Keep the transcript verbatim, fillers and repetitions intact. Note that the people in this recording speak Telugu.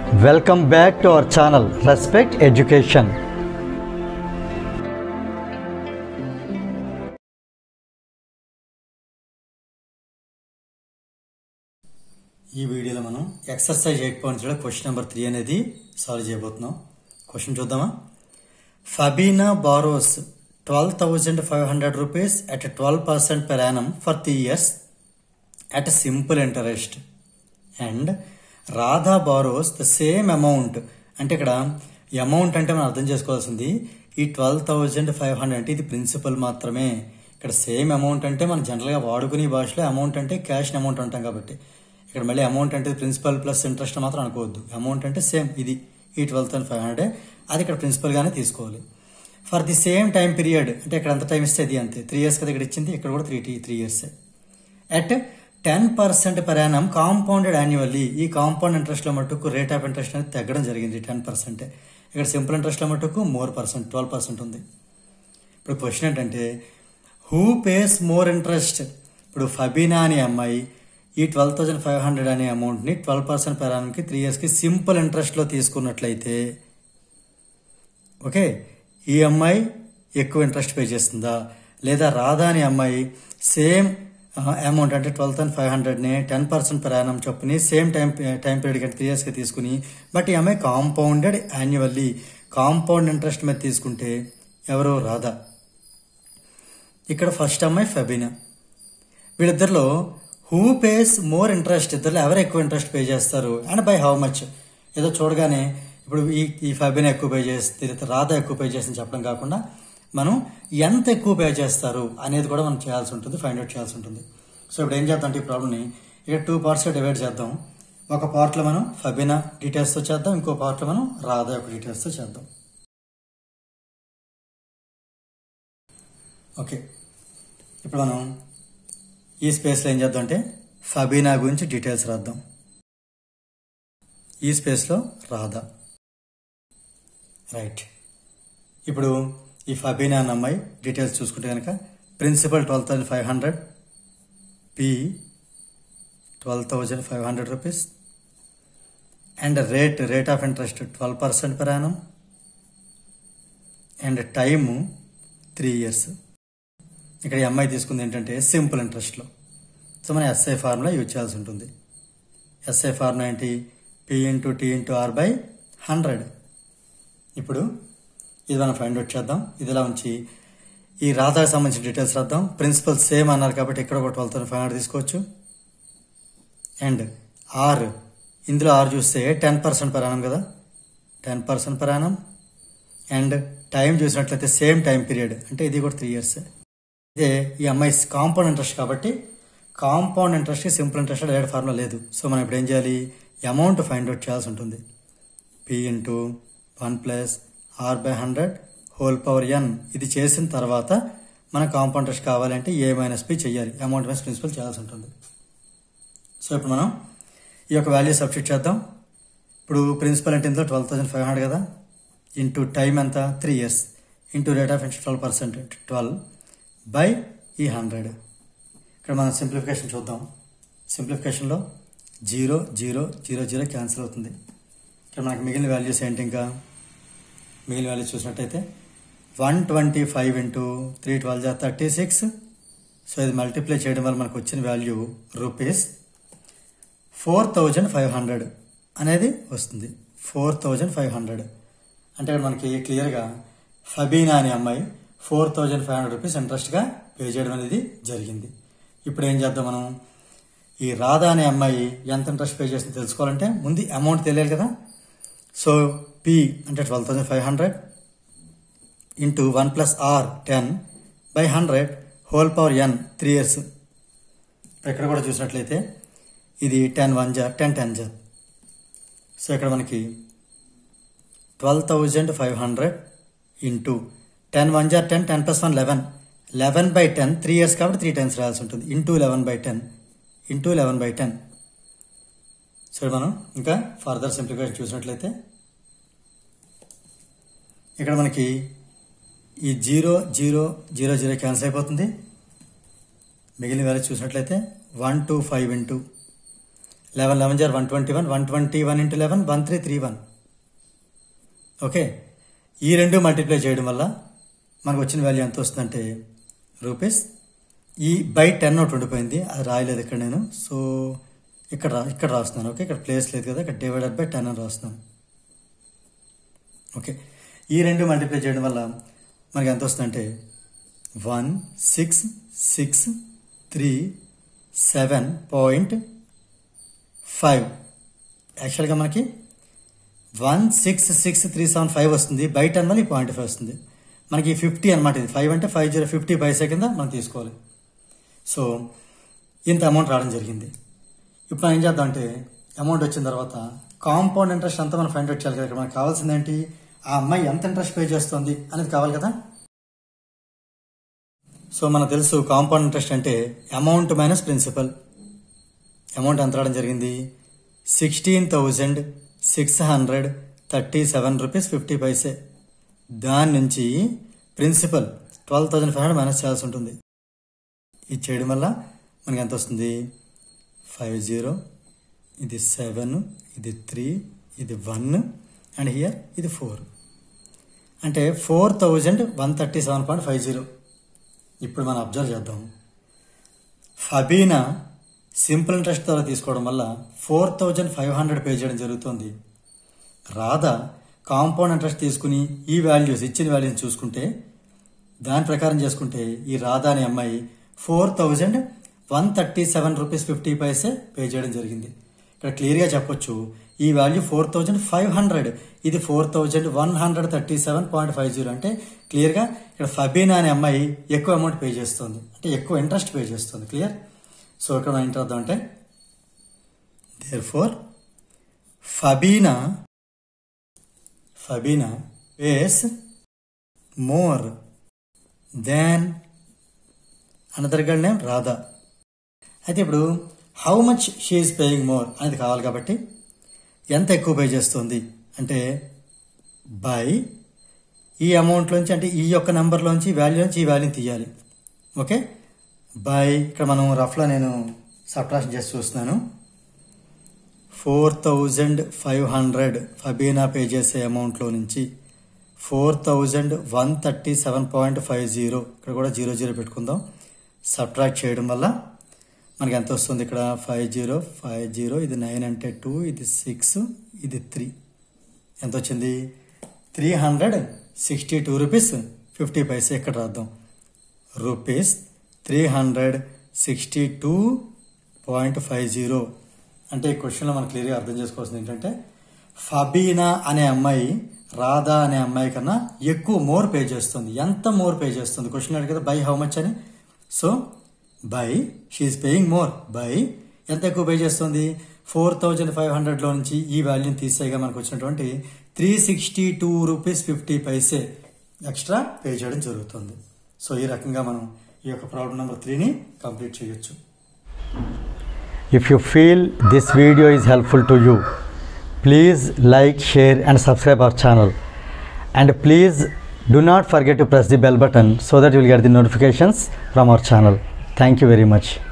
Welcome back to our channel Respect Education. ఈ వీడియోలో మనం exercise eight point zero question number three అనేది సాల్వ్ చేయబోతున్నాం. క్వశ్చన్ చూద్దామా. Fabina borrows twelve thousand five hundred rupees at twelve percent per annum for three years at simple interest and Radha borrows the same amount. అంటే ఇక్కడ అమౌంట్ అంటే మనం అర్థం చేసుకోవాల్సింది ఈ ట్వెల్వ్ థౌజండ్ ఫైవ్ హండ్రెడ్ అంటే ఇది ప్రిన్సిపల్ మాత్రమే. ఇక్కడ సేమ్ అమౌంట్ అంటే మనం జనరల్గా వాడుకునే భాషలో అమౌంట్ అంటే క్యాష్ అమౌంట్ అంటాం కాబట్టి ఇక్కడ మళ్ళీ అమౌంట్ అంటే ప్రిన్సిపల్ ప్లస్ ఇంట్రెస్ట్ మాత్రం అనుకోవద్దు. అమౌంట్ అంటే సేమ్ ఇది ఈ ట్వెల్వ్ థౌసండ్ ఫైవ్ హండ్రెడ్ అది ఇక్కడ ప్రిన్సిపల్ గానే తీసుకోవాలి. For the same time period అంటే ఇక్కడ ఎంత టైం ఇస్తే అది అంతే త్రీ ఇయర్స్ కదా ఇక్కడ ఇచ్చింది, ఇక్కడ కూడా three three years at ten percent per annum compounded annually. ఈ కాంపౌండ్ ఇంట్రెస్ట్ లో మటుకు రేట్ ఆఫ్ ఇంట్రెస్ట్ అనేది తగ్గడం జరిగింది టెన్ పర్సెంట్. ఇక్కడ సింపుల్ ఇంట్రెస్ట్ లో మటుకు మోర్ పర్సెంట్ ట్వెల్వ్ పర్సెంట్ ఉంది. ఇప్పుడు క్వశ్చన్ ఏంటంటే హూ పేస్ మోర్ ఇంట్రెస్ట్. ఇప్పుడు ఫబీనా అనే అమ్మాయి ఈ ట్వెల్వ్ థౌసండ్ ఫైవ్ హండ్రెడ్ అనే అమౌంట్ ని ట్వెల్వ్ పర్సెంట్ పెర్ యానంకి త్రీ ఇయర్స్ కి సింపుల్ ఇంట్రెస్ట్ లో తీసుకున్నట్లయితే ఓకే ఈ అమ్మాయి ఎక్కువ ఇంట్రెస్ట్ పే చేస్తుందా, లేదా రాధా అనే అమ్మాయి సేమ్ అమౌంట్ అంటే ట్వెల్వ్ థౌసండ్ ఫైవ్ హండ్రెడ్ ని టెన్ పర్సెంట్ పెర్ యానం చొప్పుని సేమ్ టైం టైం పీరియడ్ కంటే త్రీ ఇయర్స్ కి తీసుకుని బట్ ఈ అమ్మాయి కాంపౌండెడ్ యాన్యువల్లీ కాంపౌండ్ ఇంట్రెస్ట్ మీద తీసుకుంటే ఎవరు రాధా. ఇక్కడ ఫస్ట్ అమ్మాయి ఫబీనా. వీళ్ళిద్దరిలో హూ పేస్ మోర్ ఇంట్రెస్ట్, ఇద్దరు ఎవరు ఎక్కువ ఇంట్రెస్ట్ పే చేస్తారు అండ్ బై హౌ మచ్. ఏదో చూడగానే ఇప్పుడు ఈ ఈ ఫబీనా ఎక్కువ పే చేస్తే రాధా ఎక్కువ పే చేస్తుంది చెప్పడం కాకుండా మనం ఎంత ఎక్కువ పే చేస్తారు అనేది కూడా మనం చేయాల్సి ఉంటుంది, ఫైండ్ అవుట్ చేయాల్సి ఉంటుంది. సో ఇప్పుడు ఏం చేద్దాం అంటే ఈ ప్రాబ్లమ్ని ఇక్కడ టూ పార్ట్స్గా డివైడ్ చేద్దాం. ఒక పార్ట్లో మనం ఫబీనా డీటెయిల్స్తో చేద్దాం, ఇంకో పార్ట్లో మనం రాధా యొక్క డీటెయిల్స్తో చేద్దాం. ఓకే ఇప్పుడు మనం ఈ స్పేస్లో ఏం చేద్దాం అంటే ఫబీనా గురించి డీటెయిల్స్ రాద్దాం. ఈ స్పేస్లో రాధా. రైట్ ఇప్పుడు ఈ ఫబీనా అన్న అమ్మాయి డీటెయిల్స్ చూసుకుంటే కనుక principal twelve thousand five hundred P twelve thousand five hundred rupees and rate rate of interest twelve percent per annum and time three years. ఇక్కడ ఈ అమ్మాయి తీసుకుంది ఏంటంటే సింపుల్ ఇంట్రెస్ట్లో. సో మనం ఎస్ఐ ఫార్ములా యూజ్ చేయాల్సి ఉంటుంది. ఎస్ఐ ఫార్ములా ఏంటి P into T into R by hundred. ఇప్పుడు ఇది మనం ఫైండ్ అవుట్ చేద్దాం. ఇది ఇలా ఉంచి ఈ రాధాకి సంబంధించిన డీటెయిల్స్ రాద్దాం. ప్రిన్సిపల్ సేమ్ అన్నారు కాబట్టి ఇక్కడ ఒక ట్వెల్వ్ థౌసండ్ ఫైవ్ హండ్రెడ్ తీసుకోవచ్చు. అండ్ ఆర్ ఇందులో ఆర్ చూస్తే టెన్ పర్సెంట్ per annum కదా, ten percent per annum. And time చూసినట్లయితే సేమ్ టైం పీరియడ్ అంటే ఇది కూడా త్రీ ఇయర్స్. ఇదే ఈ అమ్మాయి కాంపౌండ్ ఇంట్రెస్ట్ కాబట్టి compound interest simple interest direct formula లేదు. సో మనం ఇప్పుడు ఏం చేయాలి అమౌంట్ ఫైండ్ అవుట్ చేయాల్సి ఉంటుంది. P into one plus R by hundred whole power N. ఇది చేసిన తర్వాత మన కాంపౌండ్ ఇంట్రెస్ట్ కావాలంటే ఏ మైనస్ పి చేయాలి, అమౌంట్ మైనస్ ప్రిన్సిపల్ చేయాల్సి ఉంటుంది. సో ఇప్పుడు మనం ఈ యొక్క వాల్యూ సబ్స్టిట్యూట్ చేద్దాం. ఇప్పుడు ప్రిన్సిపల్ అంటే ఇందులో ట్వెల్వ్ థౌసండ్ ఫైవ్ హండ్రెడ్ కదా ఇంటూ టైం ఎంత three years into rate of interest twelve percent twelve by ఈ హండ్రెడ్. ఇక్కడ మనం సింప్లిఫికేషన్ చూద్దాం. సింప్లిఫికేషన్లో zero zero zero zero cancel అవుతుంది. ఇక్కడ మనకి మిగిలిన వాల్యూస్ ఏంటి, ఇంకా మిగిలిన వాల్యూస్ చూసినట్టయితే one twenty five into three twelve జా థర్టీ సిక్స్. సో ఇది మల్టిప్లై చేయడం వల్ల మనకు వచ్చిన value rupees four thousand five hundred అనేది వస్తుంది. ఫోర్ థౌజండ్ ఫైవ్ హండ్రెడ్ అంటే ఇక్కడ మనకి క్లియర్గా ఫబీనా అనే అమ్మాయి four thousand five hundred rupees ఇంట్రెస్ట్గా పే చేయడం అనేది జరిగింది. ఇప్పుడు ఏం చేద్దాం మనం ఈ రాధా అనే అమ్మాయి ఎంత ఇంట్రెస్ట్ పే చేసింది తెలుసుకోవాలంటే ముందు అమౌంట్ తెలియాలి కదా. సో పి అంటే twelve thousand five hundred into one plus R ten by hundred whole power N three years. ఇక్కడ కూడా చూసినట్లయితే ఇది టెన్ వన్ జార్ టెన్ టెన్ జార్. సో ఇక్కడ మనకి twelve thousand five hundred into ten one జార్ ten ten plus one eleven eleven by ten three years కాబట్టి త్రీ టైమ్స్ రాయాల్సి ఉంటుంది. Into eleven by ten into eleven by ten. So మనం ఇంకా ఫర్దర్ సింప్లిఫికేషన్ చూసినట్లయితే ఇక్కడ మనకి ఈ zero zero zero zero cancel అయిపోతుంది. మిగిలిన వాల్యూ చూసినట్లయితే one two five into eleven eleven జార్ one twenty one one twenty one into eleven one three three one. Okay, ఈ రెండు మల్టిప్లై చేయడం వల్ల మనకు వచ్చిన వాల్యూ ఎంత వస్తుందంటే రూపీస్. ఈ బై టెన్ ఒకటి ఉండిపోయింది, అది రాయలేదు ఇక్కడ నేను. సో ఇక్కడ రా ఇక్కడ రాస్తున్నాను. ఓకే, ఇక్కడ ప్లేస్ లేదు కదా, ఇక్కడ డివైడెడ్ బై టెన్ అని రాస్తున్నాను. ఓకే, ఈ రెండు మల్టిప్లై చేయడం వల్ల మనకి ఎంత వస్తుందంటే one six six three seven point five. యాక్చువల్గా మనకి one six six three seven five వస్తుంది, బై టెన్ వల్ల ఈ పాయింట్ ఫైవ్ వస్తుంది. మనకి ఫిఫ్టీ అనమాట. ఇది ఫైవ్ అంటే ఫైవ్ జీరో ఫిఫ్టీ పైసా కింద మనం తీసుకోవాలి. సో ఇంత అమౌంట్ రావడం జరిగింది. ఇప్పుడు మనం ఏం చేద్దాం అంటే అమౌంట్ వచ్చిన తర్వాత కాంపౌండ్ ఇంట్రెస్ట్ అంతా మనం ఫైండ్ అవుట్ చేయాలి కదా. ఇక్కడ మనకు కావాల్సింది ఏంటి, ఆ అమ్మాయి ఎంత ఇంట్రెస్ట్ పే చేస్తుంది అనేది కావాలి కదా. సో మనకు తెలుసు కాంపౌండ్ ఇంట్రెస్ట్ అంటే అమౌంట్ మైనస్ ప్రిన్సిపల్. అమౌంట్ ఎంత రావడం జరిగింది, sixteen thousand six hundred thirty seven rupees fifty paise. దాని నుంచి principal twelve thousand five hundred minus చేయాల్సి ఉంటుంది. ఇది చేయడం వల్ల మనకి ఎంత వస్తుంది, ఫైవ్ జీరో, ఇది సెవెన్, ఇది త్రీ, ఇది వన్, అండ్ హియర్ ఇది ఫోర్. అంటే four thousand one thirty seven point five zero. ఇప్పుడు మనం అబ్జర్వ్ చేద్దాం. ఫబీనా సింపుల్ ఇంట్రెస్ట్ ద్వారా తీసుకోవడం వల్ల four thousand five hundred pay చేయడం జరుగుతుంది. రాధా కాంపౌండ్ ఇంట్రెస్ట్ తీసుకుని ఈ వాల్యూస్ ఇచ్చిన వాల్యూస్ చూసుకుంటే దాని ప్రకారం చేసుకుంటే ఈ రాధా అనే అమ్మాయి four thousand one thirty seven rupees fifty paise pay చేయడం జరిగింది. ఇక్కడ క్లియర్గా చెప్పొచ్చు ఈ value four thousand five hundred, ఇది four thousand one hundred thirty seven point five zero. అంటే క్లియర్గా ఇక్కడ ఫబీనా అనే అమ్మాయి ఎక్కువ అమౌంట్ పే చేస్తుంది, అంటే ఎక్కువ ఇంట్రెస్ట్ పే చేస్తుంది. క్లియర్. సో ఇక్కడ మనం ఏంటి అర్థం అంటే therefore Fabina Fabina pays more than another girl name Radha. అయితే ఇప్పుడు how much she is paying more అనేది కావాలి కాబట్టి ఎంత ఎక్కువ పే చేస్తుంది అంటే బై ఈ అమౌంట్లోంచి, అంటే ఈ యొక్క నెంబర్లోంచి వాల్యూలోంచి ఈ వాల్యూని తీయాలి. ఓకే, బై ఇక్కడ మనం రఫ్లో నేను సబ్ట్రాక్షన్ చేసి చూస్తున్నాను. Four thousand five hundred Fabina pay చేసే అమౌంట్లో నుంచి four thousand one thirty seven point five zero, ఇక్కడ కూడా జీరో జీరో పెట్టుకుందాం. సబ్ట్రాక్ట్ చేయడం వల్ల మనకి ఎంత వస్తుంది, ఇక్కడ ఫైవ్ జీరో ఫైవ్ జీరో, ఇది నైన్ అంటే టూ, ఇది సిక్స్, ఇది త్రీ. ఎంత వచ్చింది, three hundred sixty two rupees fifty paise. ఇక్కడ రాద్దాం rupees three hundred sixty two point five zero. అంటే ఈ క్వశ్చన్లో మనం క్లియర్గా అర్థం చేసుకోవాల్సింది ఏంటంటే ఫబీనా అనే అమ్మాయి రాధా అనే అమ్మాయి కన్నా ఎక్కువ మోర్ పే చేస్తుంది. ఎంత మోర్ పే చేస్తుంది క్వశ్చన్ అడిగి కదా, బై హౌ మచ్ అని. So by she is paying more, by ఎంత ఎక్కువ పే చేస్తుంది, ఫోర్ థౌజండ్ ఫైవ్ హండ్రెడ్లో నుంచి ఈ వాల్యూని తీసేయగా మనకు వచ్చినటువంటి three sixty two rupees fifty paise extra pay చేయడం జరుగుతుంది. సో ఈ రకంగా మనం ఈ యొక్క ప్రాబ్లం నెంబర్ త్రీని కంప్లీట్ చేయొచ్చు. If you feel this video is helpful to you, please like, share and subscribe our channel, and please do not forget to press the bell button so that you will get the notifications from our channel. Thank you very much.